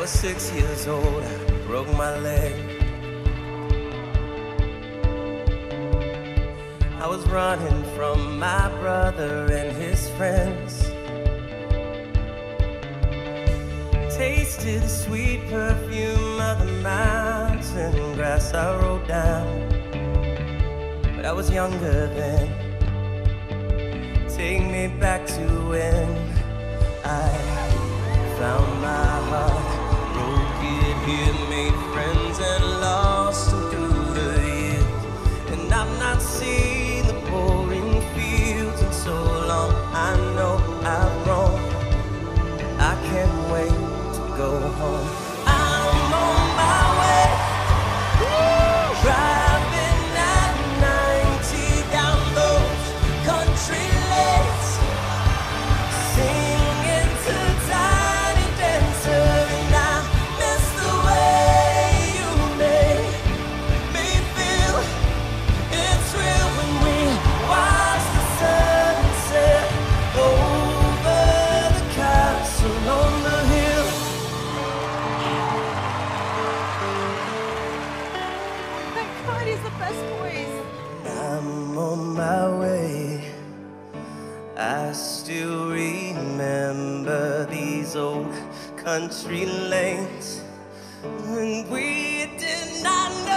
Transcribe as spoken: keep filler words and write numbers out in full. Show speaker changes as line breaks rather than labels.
was six years old, I broke my leg. I was running from my brother and his friends. Tasted the sweet perfume of the mountain grass I rode down. But I was younger then. Take me back to when I found my heart, broke it here, made friends and lost them through the years. And I've not seen the pouring fields in so long. I know I've grown. I can't wait to go home. I'm on my way, driving at ninety down those country lanes, singing to Tiny Dancer, and I miss the way you make me feel. It's real when we watch the sunset over the castle on the hill.
My God, he's the best voice.
I'm on my way. I still remember these old country lanes when we did not know